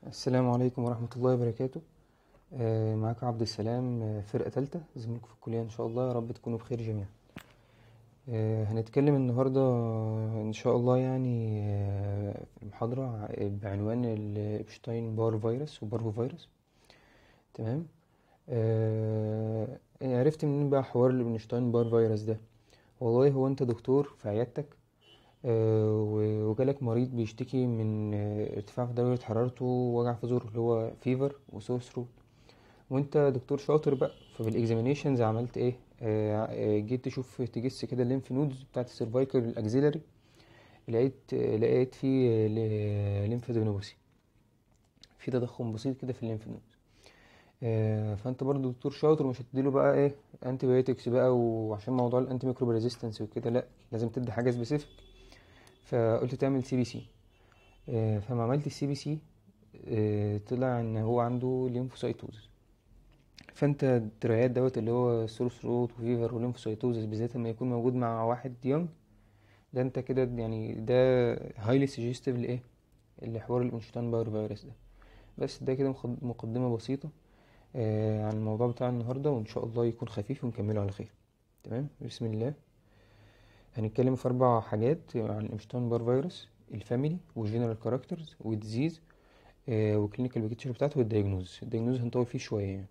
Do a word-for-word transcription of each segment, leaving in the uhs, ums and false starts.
السلام عليكم ورحمة الله وبركاته. آه، معاكم عبد السلام، آه، فرقة تالتة زميلكم في الكلية إن شاء الله. يا رب تكونوا بخير جميعا. آه، هنتكلم النهاردة آه، إن شاء الله يعني آه، في محاضرة ع- بعنوان الإبشتاين بار فيروس وبارفو فيروس. تمام. آه، عرفت منين بقى حوار الإبشتاين بار فيروس ده؟ والله هو أنت دكتور في عيادتك، آه، و- وجالك مريض بيشتكي من آه، ارتفاع في درجة حرارته ووجع في زوره اللي هو فيفر وسور ثروت، وانت دكتور شاطر بقى، فبالاكزامينيشنز عملت ايه؟ آه آه، جيت تشوف تجس كده الليمف نودز بتاعت السيرفايكال الاكزيلري، لقيت آه لقيت في ليمفادينوباثي، في تضخم بسيط كده في الليمف نودز. آه فانت برضو دكتور شاطر، مش هتديله بقى ايه انتي بايوتكس بقى، وعشان موضوع الانتي ميكروب ريزيستنس وكده لا، لازم تدي حاجه سبيسيفيك. فقلت تعمل سي بي سي. آه فما عملت السي بي سي، آه طلع ان هو عنده ليمفوسايتوز. فانت الدرعيات دوت اللي هو سور ثروت وفيفر وليمفوسايتوزس، بالذات لما يكون موجود مع واحد يونج، ده انت كده يعني ده هايلي سجستيف لايه؟ لحوار الانشتاين باور فيروس ده. بس ده كده مقد- مقدمة بسيطة آه عن الموضوع بتاع النهاردة، وان شاء الله يكون خفيف ونكمله على خير. تمام، بسم الله. هنتكلم في اربع حاجات عن الانشتاين باور فيروس: الفاميلي والجنرال كاركترز والديزيز آه والكلينيكال بيكتشر بتاعته والدايجنوز. الدايجنوز هنطول فيه شوية يعني.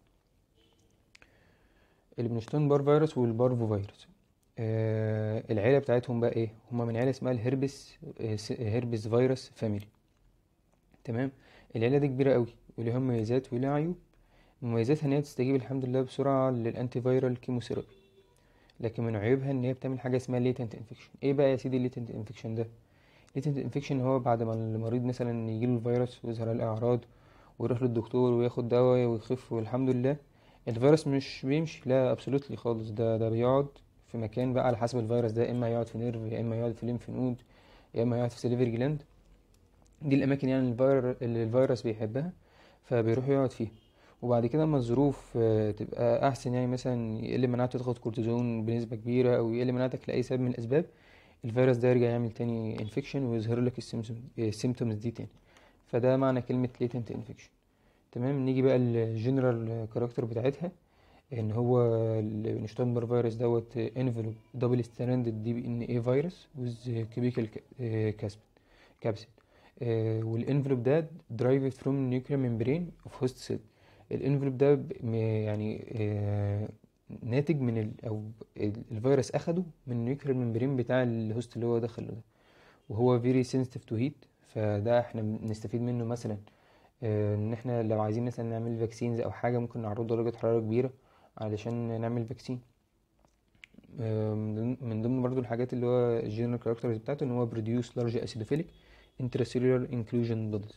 البنشتون بار فيروس والبارفو فيروس، آه العيلة بتاعتهم بقى ايه؟ هما من عيلة اسمها الهربس، آه س- هربس فيروس فاميلي. تمام. العيلة دي كبيرة قوي وليها مميزات وليها عيوب. مميزاتها ان هي تستجيب الحمد لله بسرعة للانتي فيرال كيموثيرابي، لكن من عيوبها ان هي بتعمل حاجة اسمها ليتنت انفكشن. ايه بقى يا سيدي الليتنت انفكشن ده؟ ليتنت انفكشن هو بعد ما المريض مثلا يجيله الفيروس ويظهر عليه الاعراض ويروح للدكتور وياخد دواء ويخف والحمد لله، الفيروس مش بيمشي، لا ابسولوتلي خالص. ده ده بيقعد في مكان بقى على حسب الفيروس ده، اما يقعد في نيرف، يا اما يقعد في ليمف نود، يا اما يقعد في سليفري جلاند. دي الاماكن يعني الفير... اللي الفيروس بيحبها، فبيروح يقعد فيها. وبعد كده اما الظروف آه، تبقى احسن، يعني مثلا يقل مناعته تاخد كورتيزون بنسبه كبيره، او يقل مناعتك لاي سبب من الاسباب، الفيروس ده يرجع يعمل تاني انفكشن ويظهر لك السيمتومز دي تاني. فده معنى كلمه latent infection. تمام. نيجي بقى الجنرال كاركتر بتاعتها، ان هو الشتاينبر فيروس دوت انفلوب دبل ستراندد دي بي ان اي فيروس ويز كيبيكال كابسيد. والانفلوب ده درايفد فروم نيوكلير ممبرين اوف هوست سيل. الانفلوب ده ب- م- يعني آه، ناتج من ال او ال- الفيروس اخده من النيوكلير ممبرين بتاع الهوست اللي هو دخله ده، وهو very sensitive to heat. فده احنا بنستفيد منه مثلا آه، ان احنا لو عايزين مثلا نعمل فاكسينز او حاجه، ممكن نعرضه درجه حراره كبيره علشان نعمل فاكسين. آه، من ضمن من ضمن برضو الحاجات اللي هو الجنرال كاركترز بتاعته ان هو produce large acidophilic intracellular inclusion bodies.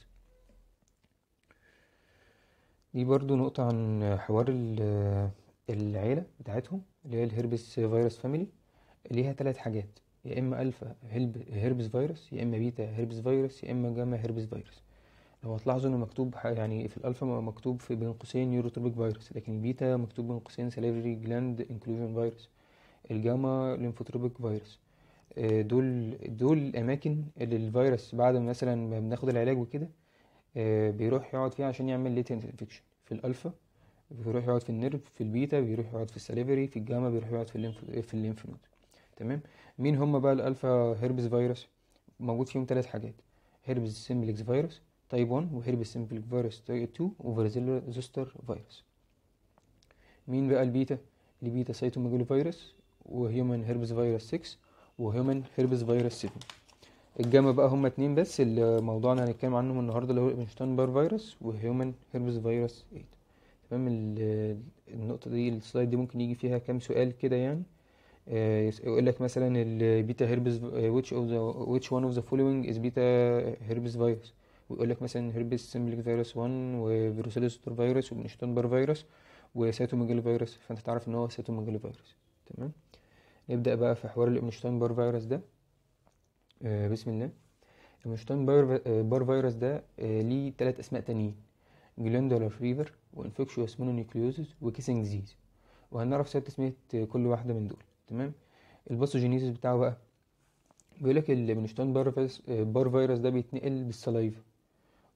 دي برضو نقطة عن حوار ال- العيلة بتاعتهم اللي هي الهربس فيروس فاميلي. ليها ثلاث حاجات: يا اما الفا هربس فيروس، يا اما بيتا هربس فيروس، يا اما جاما هربس فيروس. لو هتلاحظوا انه مكتوب ح- يعني في الالفا مكتوب في بين قوسين نيوروتروبيك فيروس، لكن البيتا مكتوب بين قوسين سليفري جلاند انكلوجن فيروس. الجاما ليمفوتروبيك فيروس. آه، دول دول الاماكن اللي الفيروس بعد ما مثلا ما بناخد العلاج وكده آه، بيروح يقعد فيها عشان يعمل ليتنت انفكشن. في الالفا بيروح يقعد في النيرف، في البيتا بيروح يقعد في السليفري، في الجاما بيروح يقعد في الليمف في الليمف نود. تمام. مين هم بقى الالفا هيربس فيروس؟ موجود فيهم ثلاث حاجات: هيربس سيمبلكس فيروس تايب واحد، وهيربس سيمبلكس فيروس تايب اتنين، وفاريزيلا زوستر فيروس. مين بقى البيتا؟ البيتا سيتوميجالو فيروس، وهيومن هيربس فيروس ستة، وهيومن هيربس فيروس سبعة. الجاما بقى هما اتنين بس اللي موضوعنا هنتكلم عنهم النهارده، اللي هو الابنشتاين بار فيروس وهيومن هيربس فيروس تمانية. تمام. ال- النقطة دي السلايد دي ممكن يجي فيها كام سؤال كده يعني. آه، يقول لك مثلا البيتا هيربس which of the which one of the following is بيتا هيربس فيروس، ويقول لك مثلا هيربس سيمبليك فيروس واحد وفيروسيلوستر فيروس وبنشتنبر فيروس وسيتوميجالو فيروس، فانت تعرف ان هو سيتوميجالو فيروس. تمام. نبدأ بقى في حوار الابنشتاين بار فيروس ده. آه، بسم الله. الابنشتاين بار, آه، بار فيروس ده آه، ليه ثلاث اسماء تانيين: جلاندولار فيفر، وانفكشوس مونونيوكليوزز، وكيسنج ديزيز. وهنعرف سبب تسمية كل واحدة من دول. تمام. الباثوجينيسيس بتاعه بقى، بيقول لك البنشتاين بار فيروس بار فيروس ده بيتنقل بالسلايفا،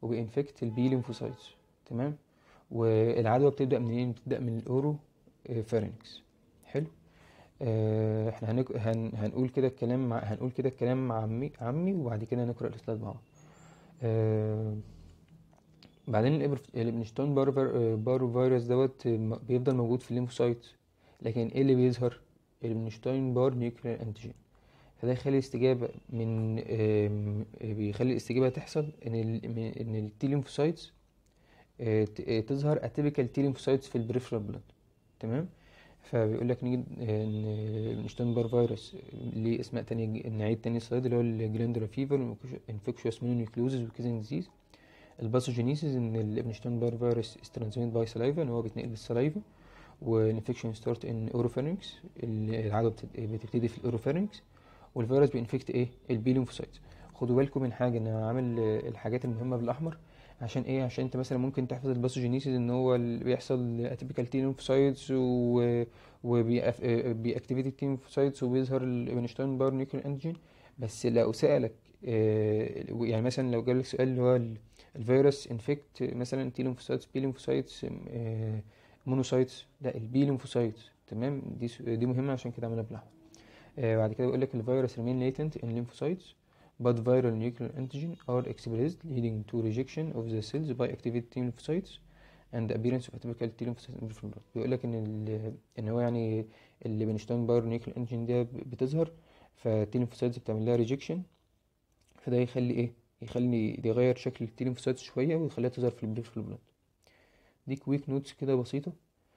وبينفكت البي ليمفوسايتس. تمام. والعدوى بتبدا منين؟ بتبدا من الاورو فارينكس. حلو. آه، احنا هنك... هن... هنقول كده الكلام مع... هنقول كده الكلام مع عمي عمي وبعد كده نقرا السلايد مع بعض. آه، بعدين الإبر- الابنشتاين بارو فير- بارو فيروس دوت م- بيفضل موجود في الليمفوسايت. لكن ايه اللي بيظهر؟ الابنشتاين بار نيوكلير انتيجين. فده يخلي الاستجابة من آم، بيخلي الاستجابة تحصل ان ال من- ان التي ليمفوسايتس آه، ت- آه، تظهر اتيبيكال تي ليمفوسايتس في البريفرال بلاد. تمام. فبيقول لك نيجي آه، ان الابنشتاين بار فيروس ليه اسماء تانية. نعيد تاني السلايد اللي هو الجلاندولا فيفر، انفكشوس مونونيوكلوزز وكيزنج ديزيز. الباثوجينيسيس ان الابنشتاين بار فيروس is transmitted by saliva، ان هو بيتنقل بالسلايفا. والانفكشن ستارت ان اوروفارينكس، العدوى بتت- بتبتدي في الاوروفارينكس. والفيروس بينفكت ايه؟ البي ليمفوسايتس. خدوا بالكم من حاجه، ان انا عامل آه، الحاجات المهمه بالاحمر. عشان ايه؟ عشان انت مثلا ممكن تحفظ الباثوجينيسيس ان هو ال- بيحصل اتيبيكال تي ليمفوسايتس و وبيأكتيفيت التي ليمفوسايتس وبيظهر الابنشتاين بار نيوكلير انتيجين. بس لو سألك آه، يعني مثلا لو جالك سؤال اللي هو ال- الفيروس انفكت مثلا تي ليمفوسايتس بي ليمفوسايتس مونوسايتس، لا البي ليمفوسايتس. تمام. دي س- دي مهمه عشان كده عملنا بالاحمر. آه بعد كده بيقول لك الفيروس remain latent in lymphocytes but viral nuclear antigen are expressed leading to rejection of the cells by activated T lymphocytes and the appearance of atypical T lymphocytes in peripheral blood. بيقول لك ان ال- ان هو يعني اللي بنشتاين باور نيوكلير انتيجين ده بتظهر، فالتي lymphocytes بتعمل لها rejection. فده يخلي ايه؟ يخلي يغير شكل التي lymphocytes شويه ويخليها تظهر في البريفرال بلاد. دي كويك نوتس كده بسيطه.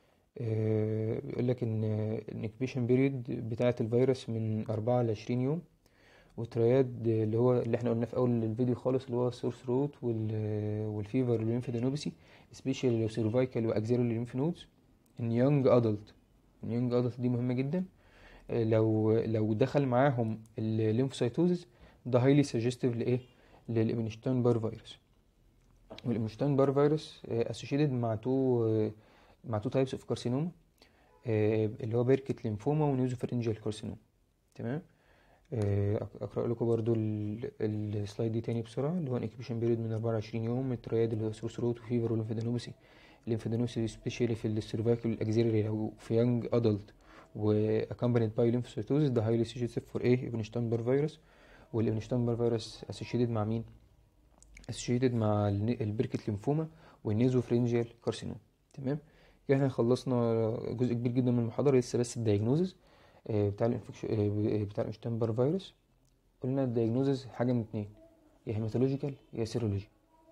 آه، بيقول لك ان الانكبيشن بيريد بتاعه الفيروس من أربعة ل عشرين يوم. والترياد اللي هو اللي احنا قلناه في اول الفيديو خالص اللي هو السورس روت والفيفر والليمفادينوباثي، سبيشال لو سيرفايكال واكزيلاري ليمف نودز ان يونج ادلت. اليونج ادلت دي مهمه جدا. آه، لو لو دخل معاهم الليمفوسايتوزس، ده هايلي سجستيف لايه؟ للابنشتاين بار فيروس. والابنشتاين بار فيروس اسوشيتد مع تو آه، مع تو تايبس اوف كارسينوما، اللي هو بيركت ليمفوما ونيوزوفارينجيال كارسينوما. تمام. آه، أق- اقرا لكم برضو ال- السلايد دي تاني بسرعه، اللي هو انكيبيشن بيريود من أربعة ل عشرين يوم. الترياد اللي هو سورسروت وفيفر وليمفادينوباثي. الليمفادينوباثي سبيشالي في السيرفايكال والاكزيلري او في يونج ادلت واكمبانيد باي ليمفوسيتوزس، ده هايلي سيجيتيف فور ايه؟ ابنشتاين بار فيروس. والابنشتاين بار فيروس اسوشيتد مع مين؟ اسوشيتد مع الن- البركت ليمفوما والنيزوفرينجيال كارسينوما. تمام. كده احنا خلصنا جزء كبير جدا من المحاضره، لسه بس الدايجنوزز بتاع الانفكشن بتاع الانشتاين بار فيروس. قلنا الدايجنوزز حاجه من اتنين، يا هيماتولوجيكال يا سيرولوجي.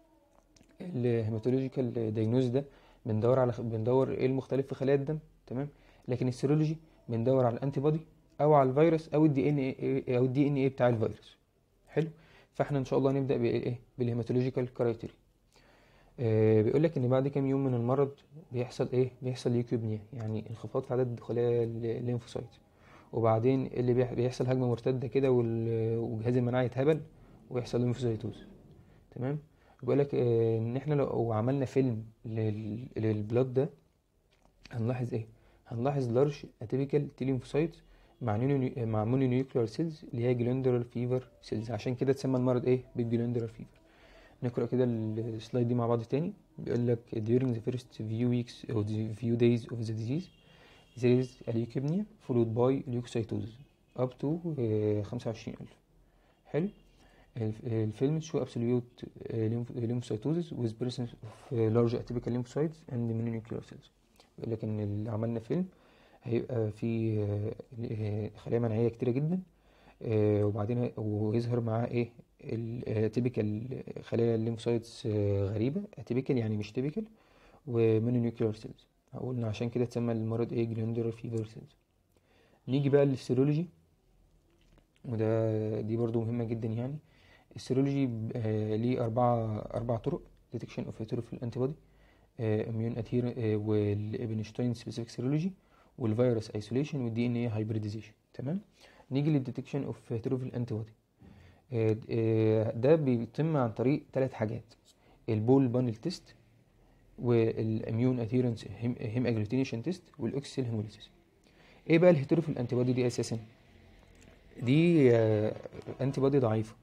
الهيماتولوجيكال دايجنوز ده بندور على بندور ايه المختلف في خلايا الدم. تمام. لكن السيرولوجي بندور على الانتي بودي او على الفيروس او الدي ان ايه او الدي ان ايه بتاع الفيروس. حلو. فاحنا ان شاء الله نبدا بايه؟ بالهيماتولوجيكال كرايتيريا. آه بيقول لك ان بعد كام يوم من المرض بيحصل ايه؟ بيحصل ليوكيميا، يعني انخفاض في عدد خلايا الليمفوسايت. وبعدين اللي بيح- بيحصل هجمه مرتده كده وال- والجهاز المناعي يتهبل ويحصل ليمفوسايتوز. تمام. بيقول لك آه ان احنا لو عملنا فيلم لل- للبلاد ده هنلاحظ ايه؟ هنلاحظ لارج اتيبيكال تي ليمفوسايت مع نيونو مع مونونيوكلير سيلز اللي هي جلاندولار فيفر سيلز. عشان كده اتسمى المرض ايه؟ بالجلاندولار فيفر. نقرأ كده السلايد دي مع بعض تاني. بيقول لك during the first few weeks or the few days of the disease there is a leukemia followed by leukocytosis up to آه، خمسة وعشرين ألف. حلو. الف- الفيلم show absolute آه، lymph- lymphocytosis with presence of آه، large atypical lymphocytes and mononuclear cells. بيقول لك ان اللي عملنا فيلم هيبقى فيه آه، آه، خلايا مناعية كتيرة جدا. آه، وبعدين هي- ويظهر معاه ايه؟ التيبيكال خلايا الليمفوسايتس غريبه. اتيبيكال يعني مش تيبيكال. ومونونيوكلير سيلز. قلنا عشان كده اتسمى المرض ايه؟ جلاندولار فيفر سيلز. نيجي بقى للسيرولوجي، وده دي برضو مهمه جدا يعني. السيرولوجي آه، ليه اربعه اربع طرق: ديتكشن اوف هيتروفيل انتي بودي، اميون اتير والابنشتاين سبيسيفيك سيرولوجي، والفيروس ايسوليشن، والدي ان اي هايبريديزيشن. تمام. نيجي للديتكشن اوف هيتروفيل انتي بودي. آه، آه، ده بيتم عن طريق ثلاث حاجات: البول بانل تيست، والاميون اديرنس هيم اجلوتينيشن تيست، والاكسل هيموليسيس. ايه بقى الهيتروفيل انتي بودي دي؟ اساسا دي انتي بودي ضعيفه.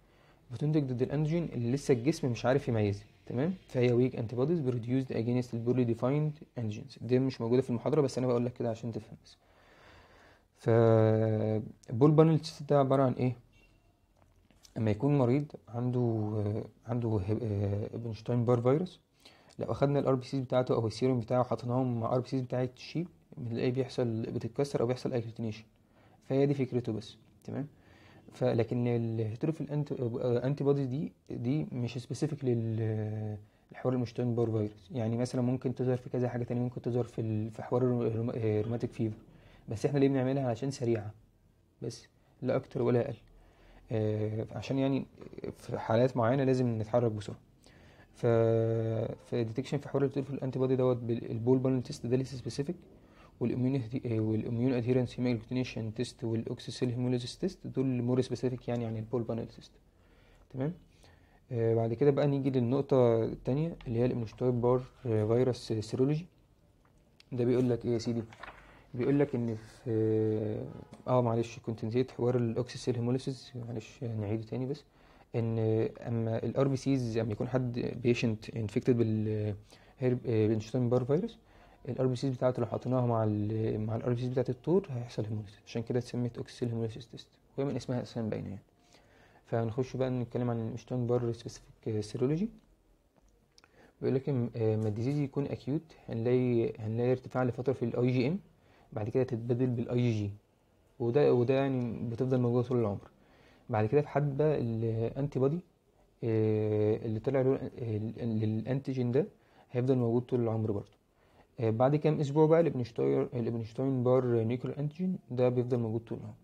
بتنتج ضد الانتيجين اللي لسه الجسم مش عارف يميزها، تمام. فهي ويك انتي بوديز بروديوسد اجينست البورلي ديفايند انتيجينز. دي مش موجوده في المحاضره بس انا بقول لك كده عشان تفهم بس. ف بول بانل تيست ده عباره عن ايه؟ اما يكون مريض عنده عنده ابنشتاين بار فيروس، لو اخدنا الار بي سيز بتاعته او السيروم بتاعه حطيناهم مع ار بي سيز بتاعه الشيب، بنلاقي بيحصل بتتكسر او بيحصل اجلوتينيشن. فهي دي فكرته بس، تمام. فلكن الهيتروفيل انتي بوديز دي دي مش سبيسيفيك لل الحوار المشتين بار فيروس. يعني مثلا ممكن تظهر في كذا حاجه تانية، ممكن تظهر في ال... في حوار الروماتيك فيفر، بس احنا ليه بنعملها؟ عشان سريعه بس، لا اكتر ولا اقل. آه عشان يعني في حالات معينه لازم نتحرك بسرعه. ف في ديتكشن في حوار الهيتروفيل انتي بودي دوت البول بانل تيست ده لسه سبيسيفيك، والاميون والاميون ادهيرنس هيماجلوتينيشن تيست والاوكسيسيل هيموليزيس تيست دول مور سبيسيفيك يعني عن البول بانل تيست، تمام. آه بعد كده بقى نيجي للنقطه الثانيه اللي هي الاميونوستويب بار فيروس سيرولوجي. ده بيقول لك ايه يا سيدي؟ بيقول لك ان في اه معلش كنت نسيت حوار الاوكسيسيل هيموليسيس، معلش نعيده تاني بس. ان اما الار بي سيز اما يكون حد بيشنت انفكتد بال بالانشتاين بار فيروس، الار بي سيز بتاعته لو حطيناها مع ال مع الار بي سيز بتاعت الطور هيحصل هيموليسيس، عشان كده اتسمت اوكسيسيل هيموليسيس تيست، وهي من اسمها اساسا باينه يعني. فهنخش بقى نتكلم عن الانشتاين بار سبيسيفيك سيرولوجي. بيقول لك لما الديزيز يكون اكيوت هنلاقي هنلاقي ارتفاع لفتره في الاي جي ام، بعد كده تتبدل بالاي جي جي، وده وده يعني بتفضل موجوده طول العمر. بعد كده في حد بقى الانتي بودي اللي طلع له للانتيجين ده هيفضل موجود طول العمر برضه. بعد كام اسبوع بقى الابنشتاين الابنشتاين بار نيوكلير انتيجين ده بيفضل موجود طول العمر.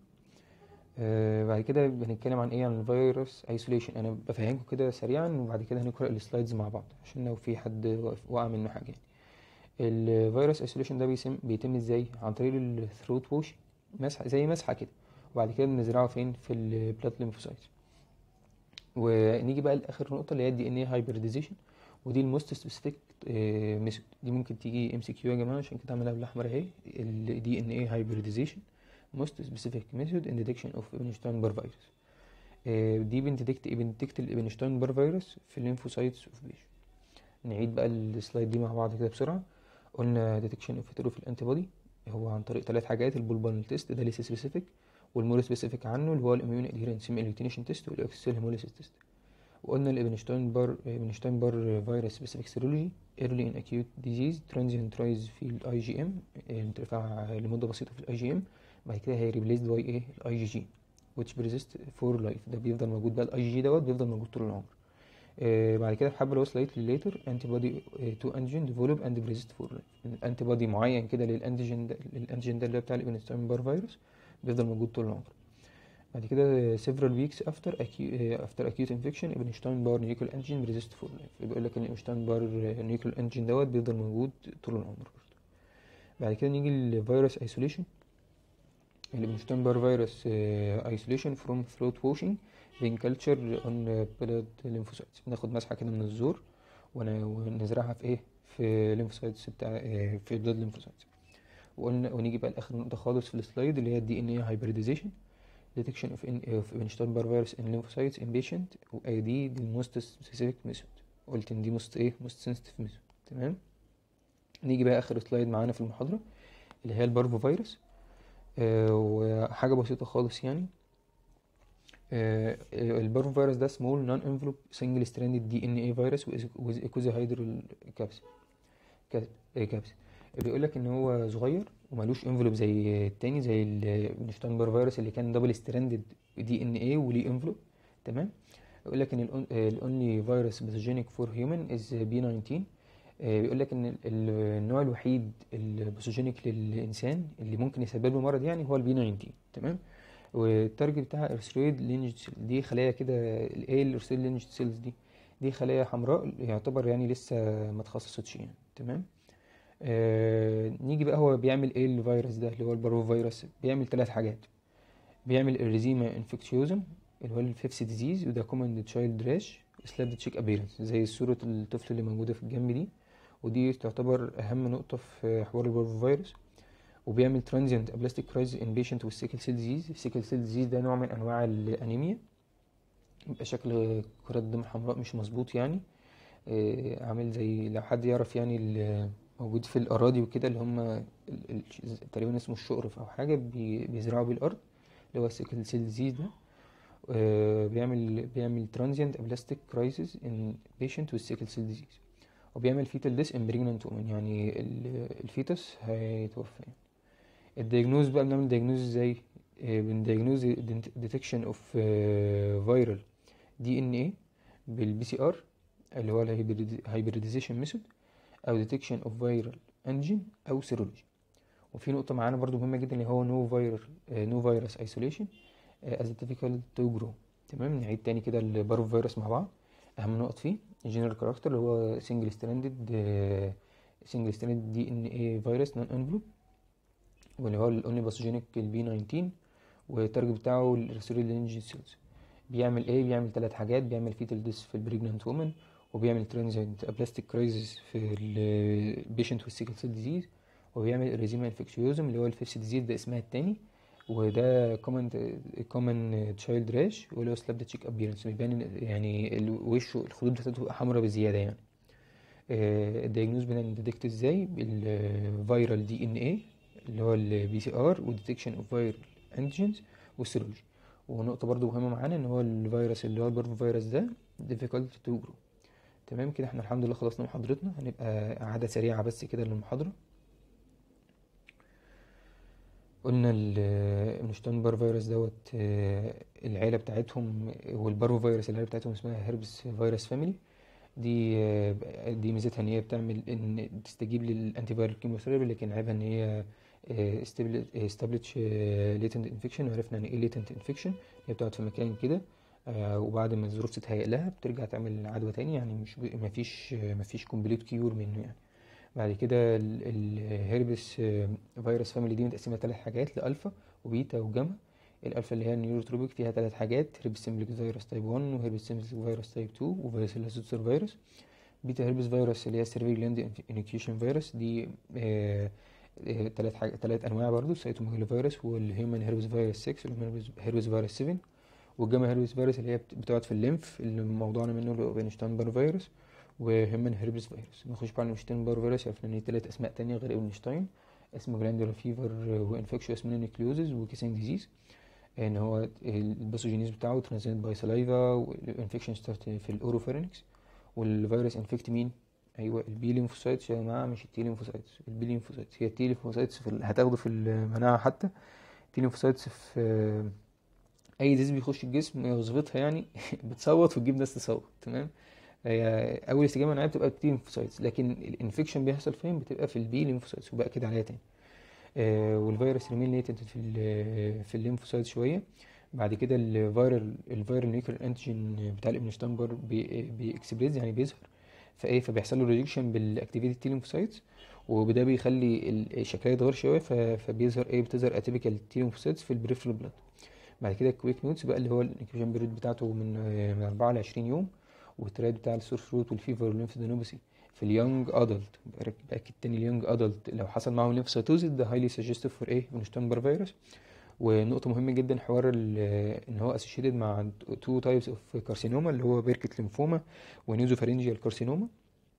بعد كده بنتكلم عن ايه؟ عن الفيروس ايسوليشن. انا بفهمكم كده سريعا وبعد كده هنقرا السلايدز مع بعض عشان لو في حد وقع منه حاجه يعني. الفيروس ايسوليشن ده بيتم بيتم ازاي؟ عن طريق الثروت ووش، مسح زي مسحه كده، وبعد كده بنزرعه فين؟ في البلاد ليمفوسايتس. ونيجي بقى لاخر نقطه اللي هي الدي ان اي هايبريديزيشن، ودي الموست سبيسيفيك ميثود. دي ممكن تيجي ام سي كيو يا جماعه، عشان كده عاملها بالاحمر اهي. الدي ان اي هايبريديزيشن موست سبيسيفيك ميثود ان ديتكشن اوف ايبنشتاين بار فيروس. دي بنديتكت ايه؟ بنديتكت الايبنشتاين بار فيروس في الليمفوسايتس اوف بيشن. نعيد بقى السلايد دي مع بعض كده بسرعه. قلنا ديتكشن اوف هيتروفيل انتي بودي هو عن طريق ثلاث حاجات: البول بانل تيست ده لسه سبيسيفيك، والمور سبيسيفيك عنه اللي هو الاميون ادهيرنس هيماجلوتينيشن تيست والاوكسيسيل هيموليسيس تيست. وقلنا الابنشتاين بار ابنشتاين بار فيروس سبيسيفيك سيرولوجي ايرلي ان اكيوت ديزيز ترانزيانت رايز في الاي جي ام، ارتفاع لمده بسيطه في الاي جي ام، بعد كده هي ريبليسد باي ايه؟ الاي جي جي which persist for life. ده بيفضل موجود بقى، الاي جي جي دوت بيفضل موجود طول العمر. آه بعد كده الحبه اللي هو سلايتلي ليتر انتي بودي تو انتيجين ديفلوب اند بريزست فور لايف. الانتي بودي معين كده للانتيجين ده للانتيجين ده اللي هو بتاع الابنشتاين بار فيروس بيفضل موجود طول العمر. بعد كده several weeks after acute after acute infection ابنشتاين بار نيوكلير انتيجين بريزست فور لايف. بيقول لك ان الابنشتاين بار نيوكلير انتيجين دوت بيفضل موجود طول العمر برضه. بعد كده نيجي للفيروس ايسوليشن. الابنشتاين بار فيروس ايسوليشن فروم ثروت واشنج بين كلتشر اون بلاد ليمفوسايتس. بناخد مسحه كده من الزور ونزرعها في ايه؟ في ليمفوسايتس بتاع في بلاد ليمفوسايتس. وقلنا ونيجي بقى لاخر نقطه خالص في السلايد اللي هي الدي ان اي هايبريديزيشن detection of in of Epstein Barr virus in lymphocytes in patient. و دي دي الموست specific method. قلت ان دي موست ايه؟ موست sensitive method، تمام. نيجي بقى اخر سلايد معانا في المحاضره اللي هي البارفو فيروس. آه وحاجه بسيطه خالص يعني. آه البارفو فيروس ده small non envelope single stranded دي ان اي فيروس with icosahedral capsid capsid. بيقول لك ان هو صغير ومالوش انفلوب زي التاني، زي الابنشتاين بار فيروس اللي كان دبل ستراندد دي ان اي وليه انفلوب، تمام. بيقول لك ان الاونلي فيروس باثوجينيك فور هيومن از بي تسعتاشر. بيقول لك ان النوع الوحيد الباثوجينيك للانسان اللي ممكن يسبب له مرض يعني هو البي تسعتاشر، تمام. والتارجت بتاعها ارثرويد لينج، دي خلايا كده الايه الارثرويد لينج سيلز دي دي خلايا حمراء يعتبر يعني لسه ما اتخصصتش يعني، تمام. آه نيجي بقى هو بيعمل ايه الفيروس ده اللي هو البارو فيروس؟ بيعمل ثلاث حاجات. بيعمل اريزيما انفكتيوزم اللي هو الفيفس ديزيز، وده كومن تشايلد راش سلاب تشيك ابيرنس زي صورة الطفل اللي موجودة في الجنب دي، ودي تعتبر اهم نقطة في حوار البارو فيروس. وبيعمل ترانزيانت ابلاستيك كرايز ان بيشنت والسيكل سيل ديزيز. السيكل سيل ديزيز ده نوع من انواع الانيميا. بيبقى شكل كرات الدم الحمراء مش مظبوط يعني. آه، عامل زي لو حد يعرف يعني ال- موجود في الأراضي وكده، اللي هم ال- ال- تقريبا اسمه الشقرف أو حاجة، بي- بيزرعوا بيه الأرض، اللي هو السيكل سيل ديزيز ده. آه، بيعمل بيعمل transient aplastic crisis in patient with sickle cell disease، وبيعمل fetal death in pregnant women، يعني ال- الفيتس هيتوفى يعني. الدياجنوز بقى بنعمل دياجنوز ازاي؟ آه، بندياجنوز detection of آه، viral دي ان ايه بالبي سي ار، اللي هو الهايبريديزيشن ميثود، او detection of viral antigen او serology. وفي نقطة معانا برضو مهمة جدا، اللي هو no viral no virus isolation as difficult to grow. تمام، نعيد تاني كده البارو فيروس مع بعض. اهم نقط فيه الجنرال كاركتر، اللي هو single stranded single stranded دي ان ايه فيروس نون انفلوب، واللي هو الاونلي باثوجينيك البي تسعتاشر، والتارجت بتاعه الريسيرولينج سيلز. بيعمل ايه؟ بيعمل ثلاث حاجات: بيعمل فيتال ديس في البريجنانت وومن، وبيعمل ترانزيت ابلاستيك كرايزس في البيشنت والسيكل سيل ديزيز، وبيعمل اريزيما انفكشيوزم اللي هو الفيفس ديزيز ده اسمها التاني، وده كومن كومن تشايلد راش، واللي هو سلاب تشيك ابيرنس، بيبان يعني ال- وشه الخدود بتاعته تبقى حمراء بزياده يعني. الدياجنوز بنديتكت ازاي؟ بالفيرال دي ان ايه اللي هو البي سي ار، وديتكشن اوف فيرال انتيجنز، والسيرولوجي. ونقطة برضو مهمة معانا، ان هو الفيروس اللي هو البارفو فيروس ده difficult to grow. تمام كده، احنا الحمد لله خلصنا محاضرتنا. هنبقى عادة سريعة بس كده للمحاضرة. قلنا الشتاين بار فيروس دوت، آه، العيلة بتاعتهم، والبارفو فيروس العيلة بتاعتهم اسمها هيربس فيروس فاميلي. دي آه، دي ميزتها ان هي بتعمل ان تستجيب للانتي فايرال كيموثيرابي، لكن عيبها ان هي استابلتش ليتنت انفكشن. وعرفنا يعني ايه ليتنت انفكشن، هي بتقعد في مكان كده، آه، وبعد ما الظروف تتهيأ لها بترجع تعمل عدوى تاني، يعني مش ب- مفيش مفيش كومبليت كيور منه يعني. بعد كده الهيربس فيروس فاميلي دي متقسمه ثلاث حاجات: لالفا وبيتا وجاما. الالفا اللي هي النيوروتروبيك فيها ثلاث حاجات: هيربس سيمبلكس فيروس تايب واحد، وهيربس سيمبلكس فيروس تايب اتنين، وفيروس زوستر فيروس. بيتا هيربس فيروس اللي هي السيرفي جلاند انيكيوشن فيروس دي، آه، آه، تلات حاجة تلات انواع برضو: سيتوميجالو فيروس، والهيومن هيربس فيروس ستة، والهيومن هيربس فيروس سبعة، والجاما هيربس فيروس اللي هي بت- بتقعد في الليمف، اللي موضوعنا منه اللي هو بينشتاين بار فيروس، وهيومن هيربس فيروس. نخش بقى على النشتاين بار فيروس. عرفنا ان هي تلات اسماء تانية غير ايبنشتاين: اسمه جلاندولار فيفر، وانفكشوس مونونيكليوزز، وكيسنج ديزيز. ان هو الباثوجينيز بتاعه ترانزيت باي سلايفا، والانفكشن ستارت في الاوروفارينكس. والفيروس انفكت مين؟ ايوه البي ليمفوسايتس يا جماعه، مش التي ليمفوسايتس. البي ليمفوسايتس هي التي ليمفوسايتس في ال... هتاخده في المناعه حتى. التي ليمفوسايتس في اي ديزيز بيخش الجسم، هي وظيفتها يعني بتصوت وتجيب ناس تصوت. تمام، هي اول استجابه مناعيه بتبقى التي ليمفوسايتس، لكن الانفكشن بيحصل فين؟ بتبقى في البي ليمفوسايتس، وبقى كده عليها تاني. آه، والفيروس ريمين ليتنت في ال في الليمفوسايت شويه. بعد كده الفيرال الفيرال نيوكلير انتيجين بتاع الابنشتامبر بي بيكسبريز يعني بيظهر فايه، فبيحصل له ريدكشن بالاكتيفيتي تي ليمفوسايتس، وده بيخلي الشكل يتغير شويه، ف- فبيظهر ايه؟ بتظهر اتيبيكال تي ليمفوسايتس في البريفرال بلاد. بعد كده الكويك نوتس بقى، اللي هو الانكيوبيشن بيريود بتاعته من آه، من اربعة ل عشرين يوم. والتراد بتاع السور ثروت والفيفر والليمفادينوباثي في اليونج ادلت. باكد تاني، اليونج ادلت لو حصل معاهم ليمفوسايتوزيس ده هايلي سجستيف فور ايه؟ فينشتاين فيروس. ونقطة مهمة جدا، حوار ال- ان هو اسوشيتد مع تو تايبس اوف كارسينوما، اللي هو بيركت ليمفوما ونيزوفارينجيال كارسينوما.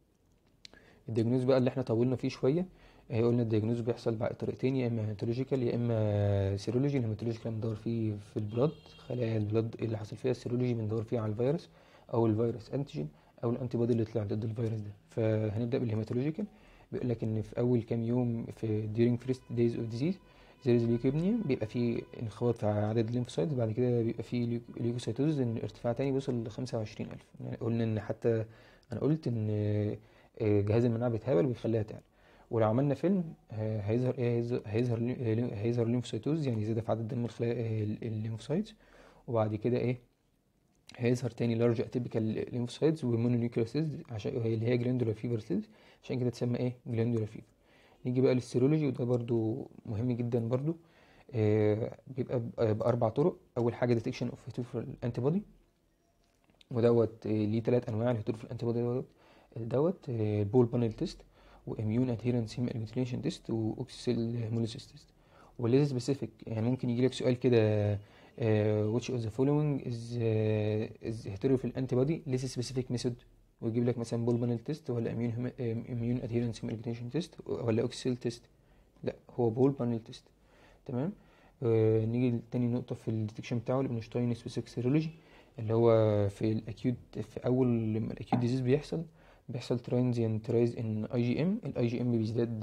الدياجنوز بقى اللي احنا طولنا فيه شوية، آه، قلنا الدياجنوز بيحصل بعد طريقتين: يا اما هيماتولوجيكال يا اما سيرولوجي. الهيماتولوجيكال بندور فيه في البلاد، خلايا البلاد اللي حصل فيها. السيرولوجي بندور فيه على الفيروس او الفيروس انتيجين او الانتي بودي اللي طلع ضد الفيروس ده. فهنبدا بالهيماتولوجيكال. بيقول لك ان في اول كام يوم في during first days of disease there is leukemia، بيبقى فيه انخفاض في عدد الليمفوسايتس. بعد كده بيبقى فيه ليوكوسايتوز، ان ارتفاع تاني بيوصل ل خمسة وعشرين الف. يعني قلنا ان حتى انا قلت ان آه، جهاز المناعه بيتهابل وبيخليها تعلى. ولو عملنا فيلم آه، هيظهر ايه؟ هيظهر هيظهر لي- هيظهر ليمفوسايتوز، يعني زياده في عدد دم الخلايا آه، الليمفوسايتس. وبعد كده ايه؟ هيظهر تاني لارج اتيبيكال ليمفوسايتس ومونونيوكلير سيلز، عشان هي اللي هي جلاندولا فيفر سيلز، عشان كده تسمى ايه؟ جلاندولا فيفر. نيجي بقى للسيرولوجي، وده برضو مهم جدا برضو. آه، بيبقى ب- باربع طرق. اول حاجه ديتكشن اوف هيتوفيرال انتي، ودوت آه، ليه تلات انواع الهيتروفيل انتي بودي دوت دوت البول بانل تيست، واميون ادهيرنس هيم تيست، واوكسيل هيموليسيس تيست. والليز سبيسيفيك يعني ممكن يجي لك سؤال كده: uh, which of the following is uh, is heterophile antibody less specific method. ويجيب لك مثلا بول بانل تيست ولا immune hem- immune adherence hemoglobin تيست ولا اوكسيل تيست. لا، هو بول بانل تيست. تمام. آه نيجي لتاني نقطة في الديتكشن بتاعه الابنشتاين سبيسيفيك سيرولوجي، اللي هو في الاكيوت، في اول لما الاكيوت ديزيز بيحصل بيحصل ترانزيانت رايز ان اي جي ام. الاي جي ام بيزداد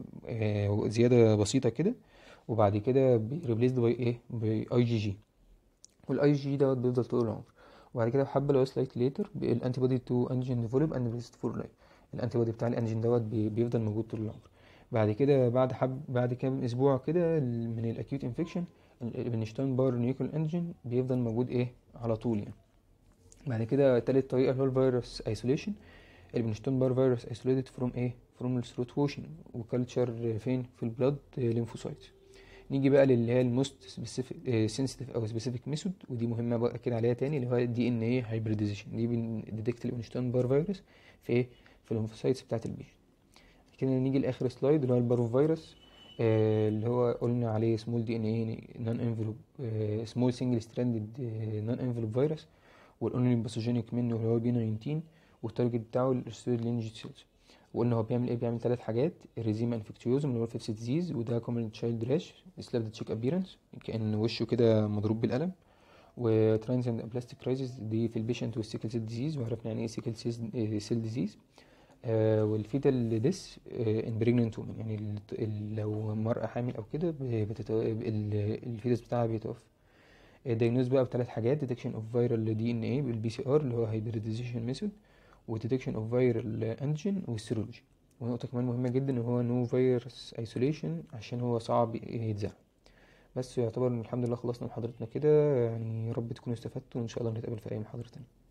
آه آه، زيادة بسيطة كده، وبعد كده بيريبليسد باي ايه، باي اي جي جي. والاي جي جي دوت بيفضل طول العمر. وبعد كده بحبة لو سلايت ليتر الانتي بودي تو انجين ديفلوب اند ريست فور لايف. الانتي بودي بتاع الانجين دوت بي- بيفضل موجود طول العمر. بعد كده بعد حب بعد كام اسبوع كده ال- من الاكيوت انفكشن البنشتاين بار نيوكل انجين بيفضل موجود ايه على طول يعني. بعد كده تالت طريقه اللي هو الفيروس ايسوليشن. البنشتاين بار فيروس ايسوليتد فروم ايه، فروم الثروت ووشن وكالتشر فين في البلاد ليمفوسايت. نيجي بقى للي هي الموست سبيسيفيك سنسيتيف او سبيسيفيك ميثود، ودي مهمه بقى كده عليها تاني، اللي هو الدي ان ايه هايبريديزيشن. دي بنديتكت الانشتاين بار فيروس في ايه، في الليمفوسايتس بتاعه البيشنت. كده نيجي لاخر سلايد اللي هو البارو فيروس، آه اللي هو قلنا عليه سمول دي ان ايه نون انفلوب، سمول سنجل ستراندد نون انفلوب فيروس، والاونلي باثوجينيك منه اللي هو بي تسعتاشر، والتارجت بتاعه الاسترويد لينج سيلز. وقلنا هو بيعمل ايه، بيعمل ثلاث حاجات: الريزيما انفكتيوزم اللي هو الفيبس ديزيز، وده كومن تشايلد راش سلاب تشيك ابيرنس كأن وشه كده مضروب بالقلم. وترانزيانت بلاستيك كرايسيس دي في البيشنت والسيكل سيل ديزيز، وعرفنا يعني ايه سيكل سيل ديزيز. آه والفيتال ديس ان بريجننت وومن، يعني ال- ال- لو مرأة حامل او كده ب- بتت... ال- الفيتس بتاعها بيتوفى. الدايجنوز بقى بثلاث حاجات: ديتكشن اوف فيرال دي ان ايه بالبي سي ار اللي هو هايبريديزيشن ميثود، وديتكشن اوف فيرال انتيجين، والسيرولوجي. ونقطة كمان مهمة جدا ان هو نو فيروس ايسوليشن عشان هو صعب يتزرع. بس يعتبر إن الحمد لله خلصنا محاضرتنا كده، يعني يا رب تكونوا استفدتوا، وان شاء الله نتقابل في اي محاضرة تانية.